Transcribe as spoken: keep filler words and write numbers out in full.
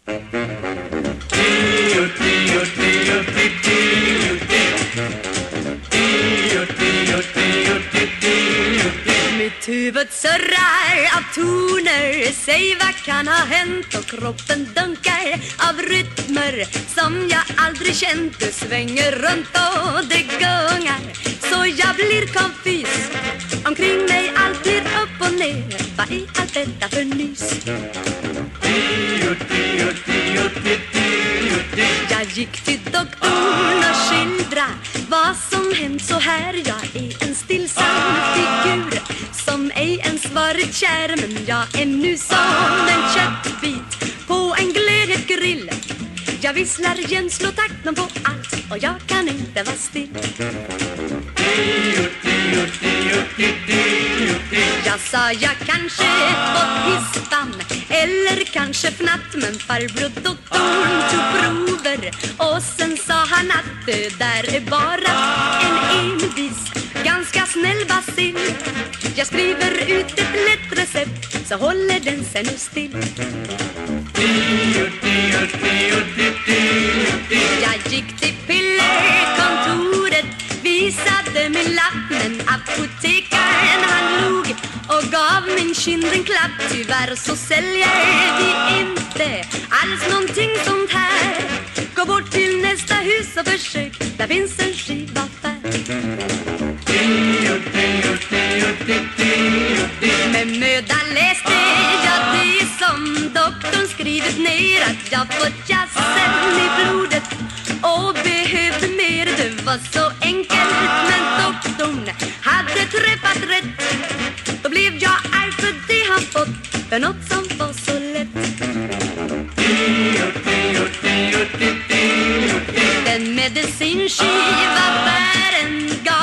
Mitt huvud surrar av toner. Säg vad kan ha hänt, och kroppen dunkar av rytmer som jag aldrig känt. Det svänger runt och det gungar, så jag blir konfys. Omkring mig allt blir upp och ner. Vad är allt detta för nys? Jag gick till doktorn och skildra vad som hänt så här. Jag är en stillsam figur som ej ens varit kär, men jag är nu som en köttbit på en glödgrill. Jag visslar jämt, slår takten på allt, och jag kan inte vara still. Jag sa jag kanske fått hispan, eller kanske fnatt, men farbror doktorn tog prover, och sen sa han att det där är bara en envis, ganska snäll bacill. Jag skriver ut ett lätt recept, så håller den sen och still. Jag gick till pillerkontoret, visade min lapp, men apotekaren han log och gav min kind en klapp. Tyvärr så säljer vi inte alls någonting sånt här. Gå bort till nästa hus och försök, där finns en skivaffär. Med möda läste jag det som doktorn skrivit ner, att jag fått jazzen i blodet och behövde mer. Det var så enkelt, men doktorn hade träffat rätt. Då blev jag arg för det han fått, för något som var så lätt. Den medicinskiva bären gav